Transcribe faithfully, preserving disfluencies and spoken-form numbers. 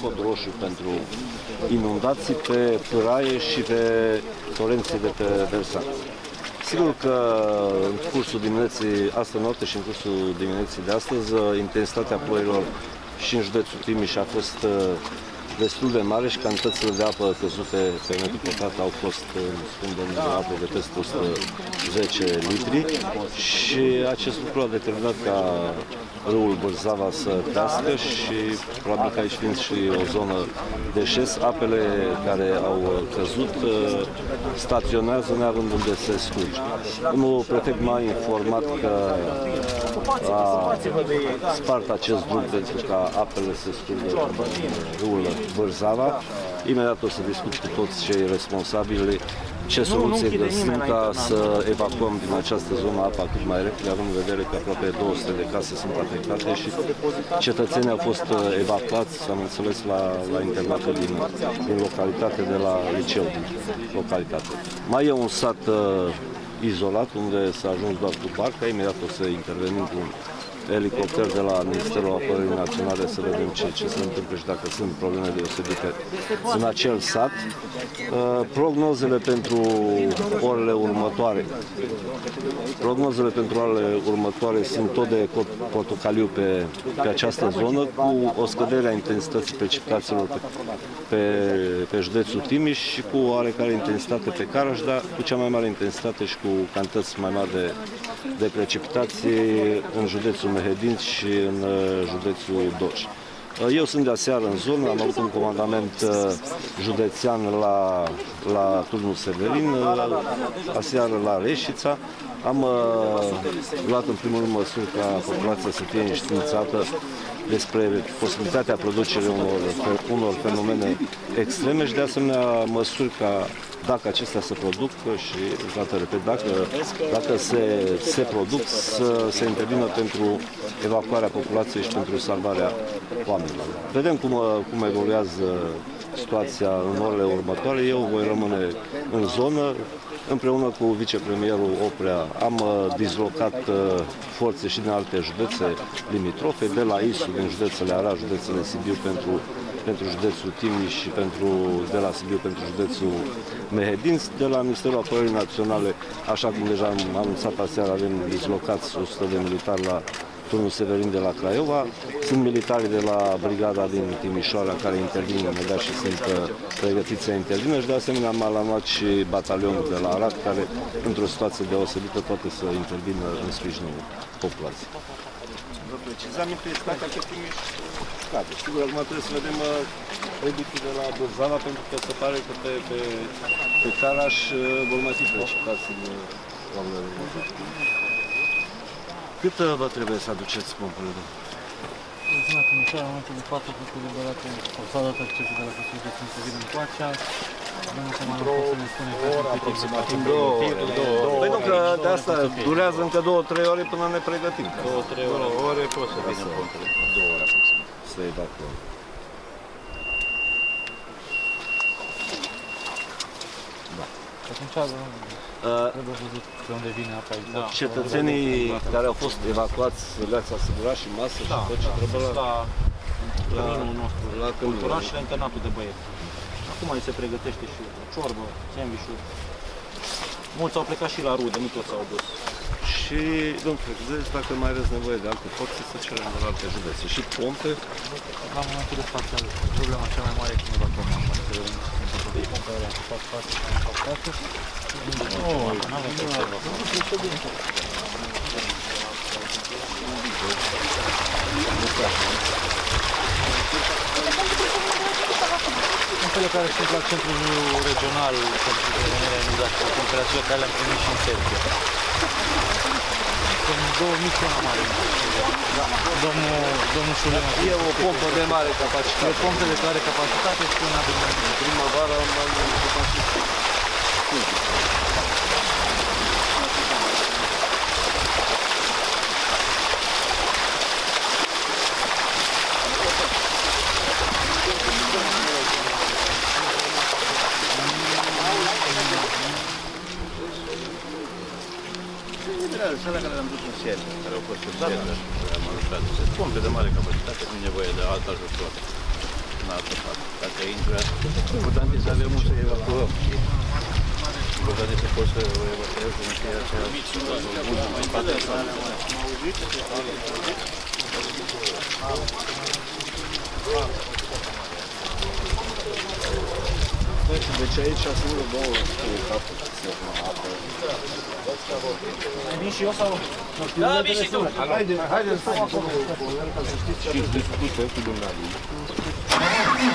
cod roșu pentru inundații pe pâraie și pe torențe de pe versant. Sigur că în cursul dimineții, astă noapte și în cursul dimineții de astăzi, intensitatea ploilor și în județul Timiș a fost destul de mare și cantitățile de apă căzute pe metru pătrat au fost, spun domnul, de apă de peste o sută zece litri și acest lucru a determinat ca râul Bârzava să crească și probabil că aici fiind și o zonă de șes, apele care au căzut staționează neavând unde se scurge. Domnul prefect m-a informat că a spart acest drum pentru ca apele să scurgă în râul Bârzava. Imediat o să discut cu toți cei responsabili ce soluție găsim ca să evacuăm din această zonă apa cât mai repede, având în vedere că aproape două sute de case sunt afectate și cetățenii au fost evacuați, am înțeles, la, la internatul din, din localitate, de la liceu din localitate. Mai e un sat uh, izolat, unde s-a ajuns doar cu barca, imediat o să intervenim cu elicopter de la Ministerul Apărării Naționale să vedem ce, ce se întâmplă și dacă sunt probleme deosebite în acel sat. Prognozele pentru orele următoare. Prognozele pentru orele următoare sunt tot de portocaliu pe, pe această zonă, cu o scădere a intensității precipitațiilor pe, pe, pe județul Timiș și cu oarecare intensitate pe Caraș, dar cu cea mai mare intensitate și cu cantități mai mari de, de precipitații în județul Mehedinți și în județul Dolj. Eu sunt de aseară în zonă, am avut un comandament județean la, la Turnul Severin, aseară la Reșița. Am uh, luat în primul rând măsuri ca populația să fie înștiințată despre posibilitatea producerii unor, unor fenomene extreme și de asemenea măsuri ca, dacă acestea se produc și, dată repet, dacă, dacă se, se produc, să se intervină pentru evacuarea populației și pentru salvarea oamenilor. Vedem cum, cum evoluează situația în orele următoare. Eu voi rămâne în zonă, împreună cu vicepremierul Oprea. Am dislocat forțe și din alte județe limitrofe, de la Isu, din județele Arad, județele Sibiu pentru, pentru județul Timiș și pentru, de la Sibiu pentru județul Mehedinți. De la Ministerul Apărării Naționale, așa cum deja am anunțat aseară, avem dislocați o sută de militari la Turnul Severin de la Craiova. Sunt militari de la brigada din Timișoara care intervin imediat și sunt pregătiți să intervină și de asemenea m-a luat și batalionul de la Arad care, într-o situație deosebită, poate să intervină în sprijinul populației. Vă precizam, intensitatea pe Timiș scade. Sigur, acum trebuie să vedem reductul de la Bârzava, pentru că se pare că pe, pe, pe Caraș vor mai fi precipitați în oamenii. Cât vă trebuie să aduceți pompele? Ultimată în seara, în momentul de față, a fost eliberată o sală de accesul de la posibilități în COVID în Coacea. Nu se mai pot să ne spune aproximativ două ore. Păi nu, că de asta durează încă două, trei ore până ne pregătim. Două, trei ore pot să vină pompele. Două ore aproximativ. Să evacuăm. Atunci trebuie văzut de unde vine apa exact. Cetățenii care au fost evacuați le-ați asigurat și masă și tot ce trebuie la căminul nostru, la cultural și la internatul de băieți. Acum se pregătește și o ciorbă, sandwich-uri. Mulți au plecat și la rude, nu toți au dus. Și, domnul Președinte, dacă mai aveți nevoie de alte forțe, să cerem de la alte județe. Și pompe? La momentul de față, problema cea mai mare e când evacuăm apa. De pompe alea cu fac față, cu fac față. Nu, nu avem ce să evacuăm. Pompele care sunt la centrul regional pentru prevenirea inundațiilor, temperaturile care le-am primit și în Serbia. Sunt două mii cel mai mare. Domnul, domnul Șulean. E o pompă de mare capacitate. E pompă de mare capacitate și una de mare. Primăvara am mai capacitate. Cele care le-am dus în Serbia, care au fost în Serbia, care am ajutat. Sunt pompe de mare capacitate, nu e nevoie de alt ajutor. în altă parte. Dacă intră, important e să avem un să evacuăm. Important e să poți să o evacuezi în fie aceeași în partea sa. Deci aici sunt două capuri să apă. Vin și eu sau? Da, vin și tu! Haide, haide să stăm acolo ca să știți ce discută cu dumneavoastră.